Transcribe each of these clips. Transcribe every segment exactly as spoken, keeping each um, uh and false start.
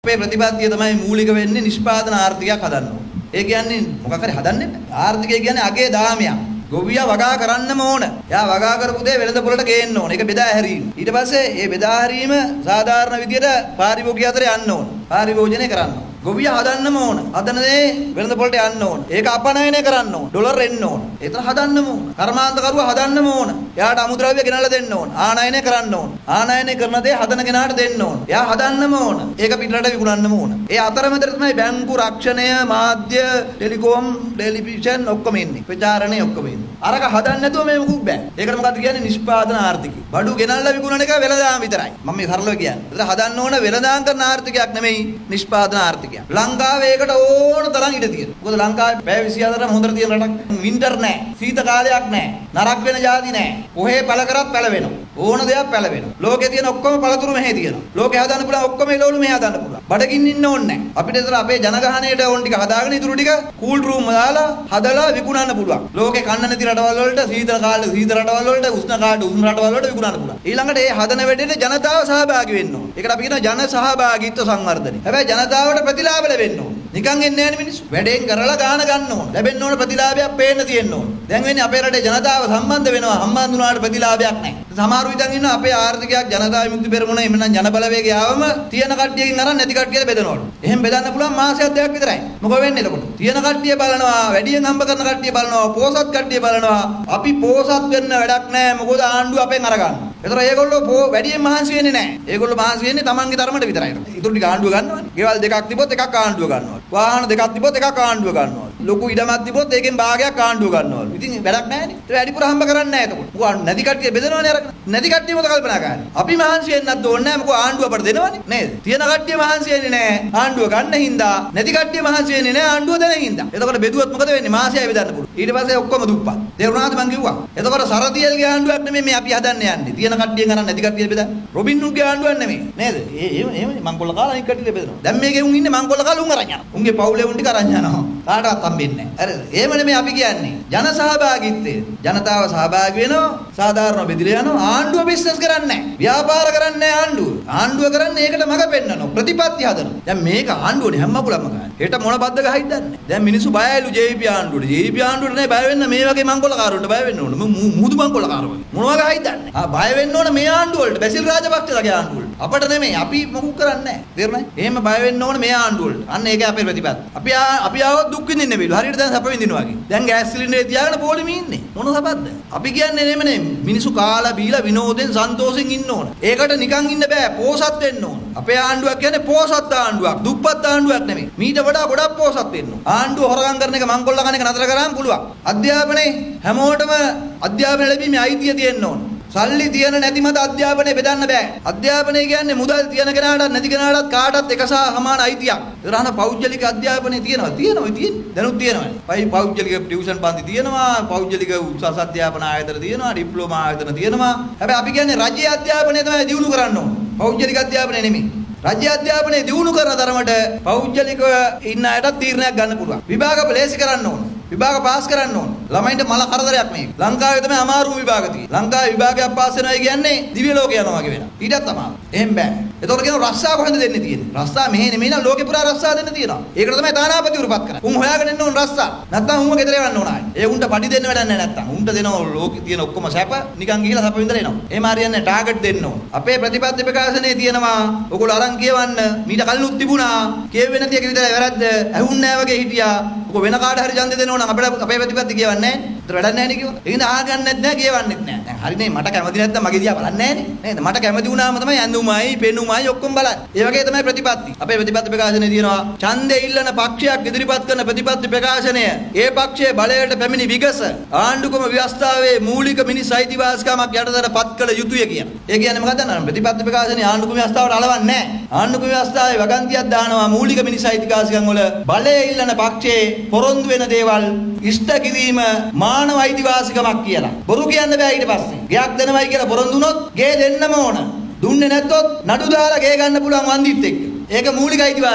අපේ ප්‍රතිපත්තිය තමයි මූලික වෙන්නේ නිෂ්පාදන ආර්ථිකයක් හදන්න ඕන. ඒ කියන්නේ මොකක් හරි හදන්නේ නැහැ. ආර්ථිකය කියන්නේ අගේ දාමයක්. ගොවියා වගා කරන්නම ඕන. එයා වගා කරපු දේ වෙළඳ පොළට ගේන්න ඕන. ඒක බෙදා හැරීම. ඊට පස්සේ මේ බෙදා හැරීම සාධාරණ විදියට පාරිභෝගිකය අතර යන්න ඕන. පාරිභෝජනය කරන්න ඕන. ගොවියා හදන්නම ඕන. හදන දේ වෙළඳ පොළට යන්න ඕන. ඒක අපනයනය කරන්න ඕන. ඩොලර් එන්න ඕන. ඒතර හදන්නම ඕන. කර්මාන්තකරුවා හදන්නම ඕන. එයාට අමුද්‍රව්‍ය ගෙනල්ලා දෙන්න ඕන. ආනයනය කරන්න ඕන. ආනයනය කරන දේ හදන කෙනාට දෙන්න ඕන. එයා හදන්නම ඕන. ඒක පිටරට විකුණන්නම ඕන. ඒ අතරමැද තමයි බැංකු රක්ෂණය, මාධ්‍ය, ටෙලිකොම්, ටෙලිවිෂන් ඔක්කොම ඉන්නේ. ප්‍රචාරණය ඔක්කොම ඉන්නේ. අරක හදන්න නැතුව මේ මොකුත් බෑ. ඒකට මොකද්ද කියන්නේ නිෂ්පාදන ආර්ථිකය. බඩු ගෙනල්ලා විකුණන එක වෙළඳාම් විතරයි. මම මේ සරලව කියන්නේ. ඒතර හදන්න ඕන වෙළඳාම් කරන ආර්ථිකයක් නෙමෙයි නිෂ්පාදන ආර්ථිකයක්. ලංකාවේ ඒකට ඕන තරම් ඉඩ තියෙනවා. මොකද ලංකාවේ පැය විසි හතරම හොඳට තියෙන රටක්. වින්ටර් නැහැ. සීත කාලයක් නැහැ. නරක වෙන જાති නැහැ. කොහේ පළ කරත් පැලවෙනවා. ඕන දෙයක් පැලවෙනවා. ලෝකේ තියෙන ඔක්කොම පළතුරු මෙහෙ තියෙනවා. ලෝකේ හදන්න පුළුවන් ඔක්කොම එළවලු මෙහෙ හදන්න පුළුවන්. බඩගින්න ඉන්න ඕනේ නැහැ. අපිට ඒතර අපේ ජනගහණයට ඕන ටික හදාගෙන ඉතුරු ටික කූල් රූම් දාලා හදලා විකුණන්න පුළුවන්. ලෝකේ කන්න නැති රටවල් වලට සීතල කාලේ සීතල රටවල් වලට උෂ්ණ කාලේ උෂ්ණ රටවල් වලට විකුණන්න පුළුවන්. ඊළඟට මේ හදන වැඩේට ජනතාව සහභාගී වෙන්න ඕනේ. ඒකට අපි කියනවා ජන සහභාගීත්ව සංවර්ධනය. හැබැයි ජනතාවට ප්‍රතිලාභ ලැබෙන්න ඕනේ. නිකන් එන්නේ නැහැ මිනිස්සු. වැඩෙන් කරලා ගාන ගන්න ඕන. ලැබෙන්න ඕන ප්‍රතිලාභයක් පේන්න තියෙන්න ඕන. දැන් වෙන්නේ අපේ රටේ ජනතාව සම්බන්ධ වෙනවා. සම්බන්ධ වුණාට ප්‍රතිලාභයක් නැහැ. සමහරු හිතන් ඉන්නවා අපේ ආර්ථිකයක් ජනතා විමුක්ති පෙරමුණ එහෙම නම් ජන බලවේගය ආවම තියෙන කට්ටියකින් අරන් නැති කට්ටියට බෙදනවලු. එහෙම බෙදන්න පුළුවන් මාසයක් දෙකක් විතරයි. මොකද වෙන්නේ එතකොට? තියෙන කට්ටිය බලනවා, වැඩියෙන් හම්බ කරන කට්ටිය බලනවා, පෝසත් කට්ටිය බලනවා. අපි පෝසත් වෙන්න වැඩක් නැහැ. මොකද ආණ්ඩුව අපෙන් අරගන්නවා. ඒතර ඒගොල්ලෝ වැඩියෙන් මහන්සි වෙන්නේ නැහැ. ඒගොල්ලෝ මහන්සි වෙන්නේ තමන්ගේ තරමට විතරයි. ඉතුරු ටික ආණ්ඩුව ගන්නවනේ. ගෙවල් දෙකක් තිබ්බොත් එකක් ආණ්ඩුව ගන්නවා. වාහන දෙකක් තිබ්බොත් එකක් ආණ්ඩුව ගන්නවා. ලොකු ඉඩමක් තිබ්බොත් ඒකෙන් භාගයක් ආණ්ඩුව ගන්නවලු. ඉතින් වැඩක් නැහැනේ. ඒක වැඩිපුර හම්බ කරන්නේ නැහැ එතකොට. මොකද නැති කට්ටිය බෙදනවනේ අරගෙන. නැති කට්ටිය මොකද කල්පනා කරන්නේ? අපි මහන්සි වෙන්නත් ඕනේ නැහැ. මොකද ආණ්ඩුව අපට දෙනවනේ. නේද? තියෙන කට්ටිය මහන්සි වෙන්නේ නැහැ. ආණ්ඩුව ගන්න හින්දා. නැති කට්ටිය මහන්සි වෙන්නේ නැහැ. ආණ්ඩුව දෙන හින්දා. එතකොට බෙදුවොත් මොකද වෙන්නේ? මාසයයි බෙදන්න පුළුවන්. ඊට පස්සේ ඔක්කොම දුප්පත්. තේරුණාද මං කිව්වා? එතකොට සරතියල්ගේ ආණ්ඩුවක් නෙමෙයි මේ අපි හදන්න යන්නේ. තියෙන කට්ටියෙන් අරන් නැති කට්ටිය බෙදන්න. රොබින් හුඩ්ගේ ආණ්ඩුවක් නෙමෙයි. නේද? ඒ එහෙම එහෙමනේ මංකොල්ල කාලා අනිත් කට්ටිය බෙදනවා. දැන් මේකේ උන් ඉන්නේ මංකොල්ල කාලා උන් අරන් යනවා. උන්ගේ පවුලේ උන් ටික අරන් යනවා. කාටවත් හම්බෙන්නේ නැහැ. හරිද? එහෙම නෙමෙයි අපි කියන්නේ. ජන සහභාගීත්වය. ජනතාව සහභාගී වෙනවා. සාධාරණව බෙදලා යනවා. ආණ්ඩුව බිස්නස් කරන්නේ නැහැ. ව්‍යාපාර කරන්නේ නැහැ ආණ්ඩුව. ආණ්ඩුව කරන්නේ ඒකට මඟ පෙන්නනවා. ප්‍රතිපත්ති හදනවා. දැන් මේක ආණ්ඩුවනේ හැම මකුලක්ම ගන්න. හෙට මොන බද්ද ගහයිද දන්නේ. දැන් මිනිස්සු බයයිලු ජේ වී පී ආණ්ඩුවට. ජේ වී පී ආණ්ඩුවට නේ බය වෙන්න මේ වගේ මංකොල්ල කාරවන්ට බය වෙන්න ඕන. මුහුදු මංකොල්ල කාරවල. මොනවා ගහයිද දන්නේ. ආ බය වෙන්න ඕන මේ ආණ්ඩුව වලට. බැසිල් රාජපක්ෂලාගේ ආණ්ඩුව වලට. අපට නෙමෙයි. අපි මොකුත් කරන්නේ නැහැ. තේරුණාද? එහෙම බය වෙන්න ඕන මේ ආණ්ඩුව වලට. අන්න ඒක අපේ ප්‍රතිපත්ති. අපි අපි ආවොත් දුක් විඳින්න බැලු. හරියට දැන් සැප විඳිනවා වගේ. දැන් ගෑස් සිලින්ඩරේ තියාගෙන පොලිමේ ඉන්නේ. මොන සබද්ද? අපි කියන්නේ නෙමෙයි නේ. මිනිස්සු කාලා බීලා විනෝදෙන් සන්තෝෂෙන් ඉන්න ඕන. ඒකට නිකන් ඉන්න බෑ. පෝසත් වෙන්න ඕන. අපේ ආණ්ඩුවක් කියන්නේ පෝසත් ආණ්ඩුවක්. දුප්පත් ආණ්ඩුවක් නෙමෙයි. මීට වඩා ගොඩක් පෝසත් වෙන්න ඕන. ආණ්ඩුව හොරගම් කරන එක මංකොල්ල කන එක නතර කරාම පුළුවන්. අධ්‍යාපනයේ හැමෝටම අධ්‍යාපන ලැබීමේ අයිතිය තියෙන්න ඕන. සල්ලි තියෙන නැති මත අධ්‍යාපනය බෙදන්න බෑ. අධ්‍යාපනය කියන්නේ මුදල් තියෙන කෙනාටත් නැති කෙනාටත් කාටත් එක සහ සමාන අයිතියක්. ඒතරහන පෞද්ගලික අධ්‍යාපනය තියෙනවා. තියෙනවා තියෙන්නේ. දැනුත් තියෙනවානේ. පයි පෞද්ගලික ටියුෂන් පන්ති තියෙනවා. පෞද්ගලික උසස් අධ්‍යාපන ආයතන තියෙනවා. ඩිප්ලෝමා ආයතන තියෙනවා. හැබැයි අපි කියන්නේ රජයේ අධ්‍යාපනය තමයි දියුණු කරන්න ඕන. පෞද්ගලික අධ්‍යාපනය නෙමෙයි. රාජ්‍ය අධ්‍යාපනය දියුණු කරන තරමට පෞද්ගලිකව ඉන්න අයට තීරණයක් ගන්න පුළුවන්. විභාග ලේසි කරන්න ඕන. විභාග පාස් කරන්න ඕන. ළමයින්ට මල කරදරයක් මේක. ලංකාවේ තමයි අමාරුම විභාග තියෙන්නේ. ලංකාවේ විභාගයක් පාස් වෙනවා කියන්නේ දිව්‍ය ලෝක යනවා වගේ වෙනවා. ඊටත් අමාරු. එහෙම බෑ. එතකොට කියනවා රස්සා කොහෙන්ද දෙන්නේ තියෙන්නේ? රස්සා මෙහෙ නෙමෙයි නේද ලෝකේ පුරා රස්සා දෙන්න තියෙනවා. ඒකට තමයි තානාපතිවරුපත් කරන්නේ. උන් හොයාගෙන එන්න ඕන රස්සා. නැත්තම් උන්ව ගෙදර යවන්න ඕන ආයේ. ඒ උන්ට පඩි දෙන්න වැඩක් නැහැ නැත්තම්. උන්ට දෙනවා ලෝකේ තියෙන ඔක්කොම සැප නිකන් ගිහිලා සැප විඳලා එනවා. එහෙම හරියන්නේ ටාගට් දෙන්න ඕන. අපේ ප්‍රතිපත්ති ප්‍රකාශනයේ තියෙනවා ඔයගොල්ලෝ අරන් කියවන්න. මීට කලිනුත් තිබුණා. කියෙන්නේ නැති එක විතරයි වැරද්ද. ඇහුන්නේ නැහැ වගේ හිටියා. ඔක වෙන කාට හරි ඡන්දෙ දෙනව නම් අපේ අපේ ප්‍රතිපත්ති කියවන්නේ නැහැ. ඒතර වැඩක් නැහැ නේ කිව්වා. ඒ හින්දා ආගන්නෙත් නැහැ කියවන්නෙත් නැහැ. දැන් හරිනේ මට කැමති නැත්තම් මගේ දිහා බලන්නේ නැහැ නේ. නේද? මට කැමති වුණාම තමයි ඇඳුමයි, පෙනුමයි ඔක්කොම බලන්නේ. ඒ වගේ තමයි ප්‍රතිපත්ති. අපේ ප්‍රතිපත්ති ප්‍රකාශනයේ තියෙනවා ඡන්දෙ ඉල්ලන පක්ෂයක් ඉදිරිපත් කරන ප්‍රතිපත්ති ප්‍රකාශනය ඒ පක්ෂයේ බලයට පැමිණි විගස ආණ්ඩුක්‍රම ව්‍යවස්ථාවේ මූලික මිනිස් අයිතිවාසිකමක් යටතට පත් කළ යුතුය කියන. ඒ කියන්නේ මොකක්ද නේද? ප්‍රතිපත්ති ප්‍රකාශනයේ ආණ්ඩුක්‍රම ව්‍යවස්ථාවට අලවන්නේ නැහැ. ආණ්ඩුක්‍රම ව්‍යවස්ථාවේ වගන්තියක් දානවා මූලික මිනිස් අයිතිවාසිකම් වල බලය ඉල්ලන පක්ෂයේ පොරොන්දු වෙන දේවල් ඉෂ්ට කිරීම මානව අයිතිවාසිකමක් කියලා. බොරු කියන්න බෑ ඊට පස්සේ. ගයක් දෙනවයි කියලා පොරොන්දු වුණොත් ගේ දෙන්නම ඕන. දුන්නේ නැත්තොත් නඩු දාලා ගේ ගන්න පුළුවන් වන්දිත් එක්ක. ඒක මූලික අයිතිවාසිකම.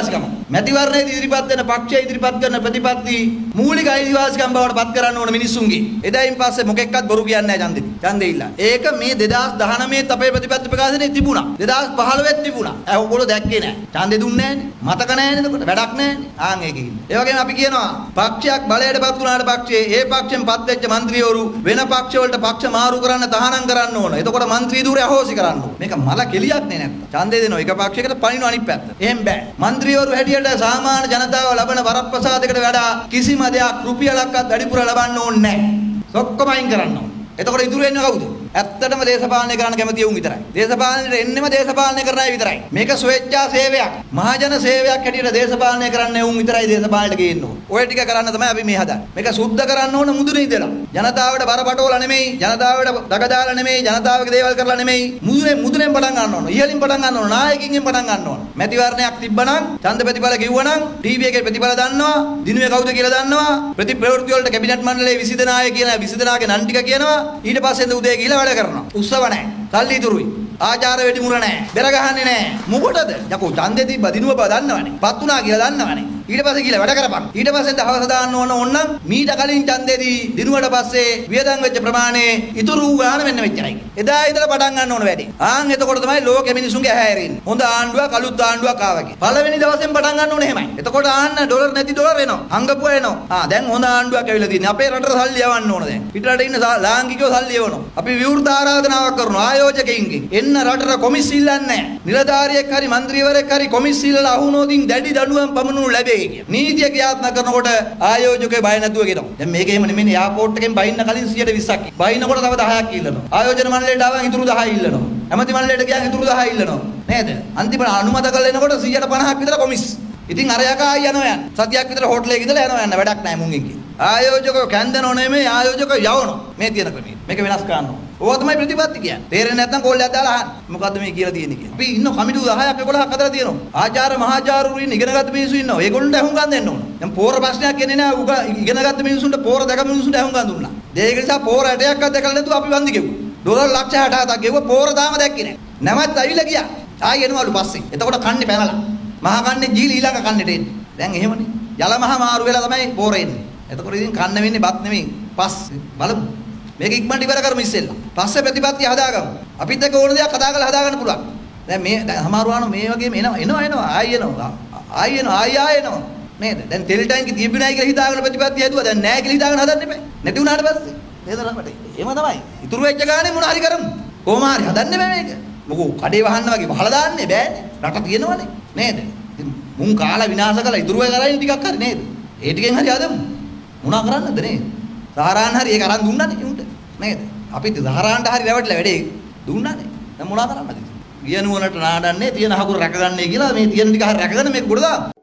මැතිවරණයේ ඉදිරිපත් වෙන පක්ෂය ඉදිරිපත් කරන ප්‍රතිපත්ති මූලික අයිතිවාසිකම් බවට පත් කරන්න ඕන මිනිස්සුන්ගේ. එදායින් පස්සේ මොකෙක්වත් බොරු කියන්නේ නැහැ ඡන්දෙ. ඡන්දෙ ඉල්ල. ඒක මේ දෙදාස් දහනවයේ අපේ ප්‍රතිපත්ති ප්‍රකාශනයේ තිබුණා. දෙදාස් පහළොවේ තිබුණා. ඒ ඔයගොල්ලෝ දැක්කේ නැහැ. ඡන්දෙ දුන්නේ නැහැනේ. මතක නැහැනේ එතකොට. වැඩක් නැහැනේ. ආන් ඒකේ ඉන්නේ. ඒ වගේම අපි කියනවා පක්ෂයක් බලයට පත් වුණාට පක්ෂයේ ඒ පක්ෂෙන් පත් වෙච්ච മന്ത്രിවරු වෙන පක්ෂ වලට පක්ෂ මාරු කරන්න තහනම් කරන්න ඕන. එතකොට മന്ത്രി ධූරය අහෝසි කරන්න ඕන. මේක මල කෙලියක් නේ නැත්තම්. ඡන්දෙ දෙනවා එක පක්ෂයකට පණිනවා අනිත් පැත්ත. එහෙම බෑ. മന്ത്രിවරු හැටියට සාමාන්‍ය ජනතාව ලබන වරප්‍රසාදයකට වඩා කිසිම දෙයක් රුපියලක්වත් වැඩිපුර ලබන්න ඕනේ නැහැ. ඔක්කොම අයින් කරන්න ඕන. එතකොට ඉතුරු වෙන්නේ කවුද? ඇත්තටම දේශපාලනය කරන්න කැමති උන් විතරයි. දේශපාලනයට එන්නෙම දේශපාලනය කරන අය විතරයි. මේක ස්වේච්ඡා සේවයක්. මහජන සේවයක් හැටියට දේශපාලනය කරන්න උන් විතරයි දේශපාලනයට ගේන්න ඕන. ඔය ටික කරන්න තමයි අපි මේ හදන්නේ. මේක සුද්ධ කරන්න ඕන මුදුනේ ඉඳලා. ජනතාවට බරපතල නෙමෙයි, ජනතාවට දගදාලා නෙමෙයි, ජනතාවගේ දේවල් කරලා නෙමෙයි. මුදුනේ මුදුනේ පටන් ගන්න ඕන. ඉහළින් පටන් ගන්න ඕන. නායකින්ගෙන් පටන් ගන්න ඕන. මැතිවරණයක් තිබ්බනම්, ඡන්ද ප්‍රතිඵල කිව්වනම්, ටීවී එකේ ප්‍රතිඵල දන්නවා, දිනුවේ කවුද කියලා දන්නවා, ප්‍රතිප්‍රවෘත්ති වලට කැබිනට් මණ්ඩලයේ විසි දෙනාය කියන විසි දෙනාගේ නම් ටික කියනවා. ඊට පස්සේ උදේ ගිහලා වැඩ කරනවා. උත්සව නැහැ. සල්ලි ඉතුරුයි. ආචාර වෙඩි මුර නැහැ. බෙර ගහන්නේ නැහැ. මොකටද? යකෝ ඡන්දේ තිබ්බ දිනුව බව දන්නවනේ. පත් වුණා කියලා දන්නවනේ. ඊට පස්සේ කියලා වැඩ කරපන්. ඊට පස්සේ දවස් දාන්න ඕන ඕන්නම් මීට කලින් ඡන්දේදී දිනුවට පස්සේ වියදම් වෙච්ච ප්‍රමාණය ඉතුරු ගාන මෙන්න මෙච්චරයි. එදා ඉඳලා පටන් ගන්න ඕන වැඩි. ආන් එතකොට තමයි ලෝකෙ මිනිසුන්ගේ ඇහැ ඇරෙන්නේ. හොඳ ආණ්ඩුවක් අලුත් ආණ්ඩුවක් ආවා කියලා. පළවෙනි දවසෙන් පටන් ගන්න ඕනේ එහෙමයි. එතකොට ආන්න ඩොලර් නැති ඩොලර් එනවා. අංගපුව එනවා. ආ දැන් හොඳ ආණ්ඩුවක් ඇවිල්ලා තියෙනවා. අපේ රටට සල්ලි යවන්න ඕන දැන්. පිටරට ඉන්න ලාංකිකයෝ සල්ලි යවනවා. අපි විවෘත ආරාධනාවක් කරනවා ආයෝජකයින්ගෙන්. එන්න රටට කොමිස් ඉල්ලන්නේ නැහැ. නිලධාරියෙක් හරි മന്ത്രിවරයෙක් හරි කොමිස් ඉල්ලලා අහුනොතින් දැඩි දඬුවම් පමුණුණු ලැබෙයි කියලා. නීතිය ක්‍රියාත්මක කරනකොට ආයෝජකයෝ බය නැතුව ගෙනවා. දැන් මේක එහෙම නෙමෙයි එයාපෝට් එකෙන් බයින්න කලින් සියයට විස්සක්. බයින්නකොට තව දහයක් ඉල්ලනවා. ආයෝජන මණ්ඩලයට ආවන් ඉතුරු දහය ඉල්ලනවා. ඇමති මණ්ඩලයට ගියාන් ඉතුරු දහය ඉල්ලනවා. නේද? අන්තිමට අනුමත කරලා එනකොට සියයට පනහක් විතර කොමිස්. ඉතින් අර යකා ආයි යනවා යන්න. සතියක් විතර හෝටලයක ඉඳලා යනවා යන්න වැඩක් නැහැ මුංගෙන් කියන. ආයෝජකයෝ කැන්දනෝ නෙමෙයි ආයෝජකයෝ යවනවා. මේ තියෙන ක්‍රමය. මේක වෙනස් කරනවා. ඕවා තමයි ප්‍රතිපත්ති කියන්නේ. තේරෙන්නේ නැත්නම් කෝල්ලයක් දාලා අහන්න. මොකද්ද මේ කියලා තියෙන්නේ කියලා. අපි ඉන්න කමිටු දහයක් එකොළහක් හදලා තියෙනවා. ආචාර්ය මහාචාර්යවරු ඉන්න ඉගෙනගත්ත මිනිස්සු ඉන්නවා. ඒගොල්ලන්ට අහුම්කම් දෙන්න ඕන. දැන් පෝර ප්‍රශ්නයක් එන්නේ නැහැ. උග ඉගෙනගත්ත මිනිස්සුන්ට පෝර දැක මිනිස්සුන්ට අහුම්කම් දුන්නා. ඒක නිසා පෝර ඇටයක්වත් දැකලා නැතුව අපි වන්දි ගෙවුවා. ඩොලර් ලක්ෂ හැට හතක් ගෙවුවා පෝර දාම දැක්කේ නැහැ. නැවත් ඇවිල්ලා ගියා. ආයෙ එනවලු පස්සේ. එතකොට කන්නේ පැනලා. මහා කන්නේ ජීලි ඊළඟ කන්නේට එන්නේ. දැන් එහෙමනේ. යල මහ මාරු වෙලා තමයි පෝර එන්නේ. එතකොට ඉතින් කන්න වෙන්නේ බත් නෙමෙයි. පස් බලමු. මේක ඉක්මනට ඉවර කරමු ඉස්සෙල්ලා. පස්සේ ප්‍රතිපත්ති හදාගමු. අපිත් එක්ක ඕන දෙයක් හදාගලා හදාගන්න පුළුවන්. දැන් මේ දැන් හමාරුවාන මේ වගේම එනවා එනවා එනවා ආයෙ එනවා. ආයෙ එනවා ආයෙ ආයෙ එනවා. නේද? දැන් තෙල් ටැංකි තිබුණයි කියලා හිතාගෙන ප්‍රතිපත්ති හැදුවා. දැන් නැහැ කියලා හිතාගෙන හදන්න එපා. නැති වුණාට පස්සේ නේද රමට? එහෙම තමයි. ඉතුරු වෙච්ච ගානේ මොන හරි කරමු. කොහොම හරි හදන්න බෑ මේක. මොකෝ කඩේ වහන්න වගේ වහලා දාන්නේ බෑනේ. රට තියෙනවනේ. නේද? ඉතින් මුන් කාලා විනාශ කරලා ඉතුරු වෙ කරන්නේ ටිකක් හරි නේද? ඒ ටිකෙන් හරි හදමු. මොනා කරන්නද නේද? සහරාන් හරි ඒක අරන් දුන්නානේ උන්ට. නේද? අපි සහරාන්ට හරි රැවටිලා වැඩේ දුන්නානේ. දැන් මොනා කරන්නද? ගියනුවනට නාඩන්නේ තියෙන හකුරු රැකගන්නේ කියලා මේ තියෙන ටික හරි රැකගෙන මේක ගොඩ දාමු.